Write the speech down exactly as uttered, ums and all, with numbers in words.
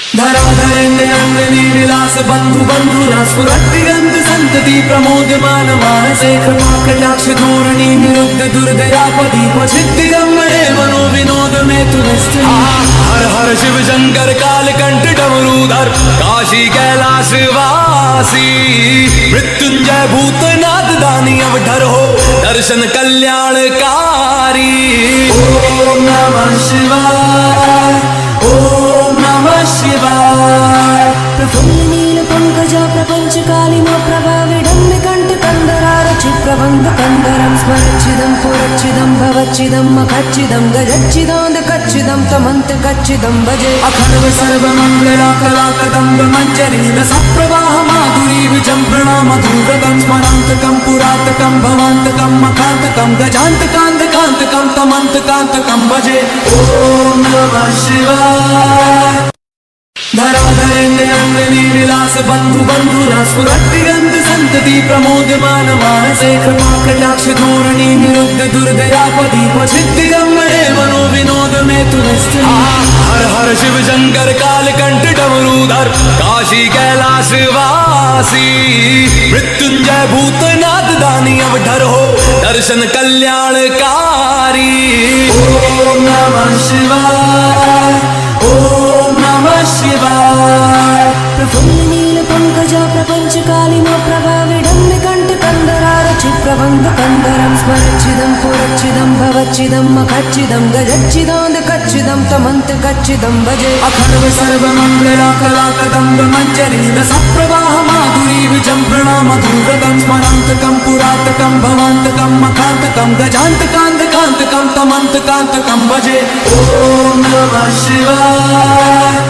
धराधरेन्द्र अंगनी विलास बंधु बंधुरा स्फुरद्दिगंध संतति प्रमोदमान मानसे कृपा कटाक्ष धोरणी निरुद्ध दुर्दयापदी क्वचिद्दिगम्बरे मनो विनोद में तु निष्ठा। हर हर शिव शंकर कालकंठ डमरूधर काशी कैलाश वासी मृत्युंजय भूतनाथ दानी अवधर हो दर्शन कल्याणकारी। ओम नमः शिवाय ओम नमः शिवाय। प्रफुल्ल नील पंकजा प्रपंच कालिमा प्रभा विडम्बि कंठ कंदरारचि प्रबंध कंदरं स्मरच्चिदं पुरच्चिदं भवच्चिदं मखच्चिदं गजच्चिदांद कच्चिदं तमंत कच्चिदं भजे। अखंड सर्व मंगला कलाकदंब मंजरी रसप्रवाह माधुरी विजंभृणा मधुव्रतं स्मरांतकं पुरातकं भवांतकं मखांतकं गजांतकांतकांतकं तमंतकांतकं भजे। ओम नमः शिवाय। धराधरेन्द्र अंगनी विलास बंधु बंधुरा स्फुरद्दिगंध संतति प्रमोदमान मानसे कृपा कटाक्ष धोरणी निरुद्ध दुर्दयापदी क्वचिद्दिगम्बरे मनो विनोद में तु निष्ठा। हर हर शिव शंकर कालकंठ डमरूधर काशी कैलाश वासी मृत्युंजय भूतनाथ दानी अवधर हो दर्शन कल्याणकारी। ओम नमः शिवाय ओम नमः शिवाय। प्रफुल्ल नील पंकजा प्रपंच कालिमा प्रभा विडम्बि कंठ कंदरारचि प्रबंध कंदरं स्मरच्चिदं पुरच्चिदं भवच्चिदं मखच्चिदं गजच्चिदांद कच्चिदं तमंत कच्चिदं भजे। अखंड सर्व मंगला कलाकदंब मंजरी रसप्रवाह माधुरी विजंभृणा मधुव्रतं स्मरांतकं पुरातकं भवांतकं मखांतकं गजांतकांतकांतकं तमंतकांतकं भजे। ओम नमः शिवाय